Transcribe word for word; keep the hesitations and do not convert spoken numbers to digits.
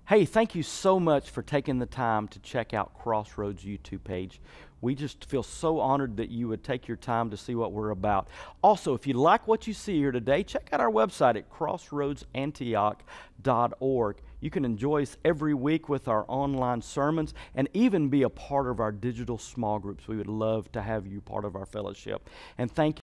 Hey, thank you so much for taking the time to check out Crossroads YouTube page. We just feel so honored that you would take your time to see what we're about. Also, if you like what you see here today, check out our website at crossroads antioch dot org. You can enjoy us every week with our online sermons and even be a part of our digital small groups. We would love to have you part of our fellowship. And thank